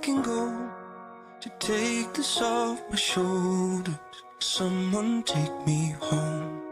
letting go, to take this off my shoulders. Someone take me home.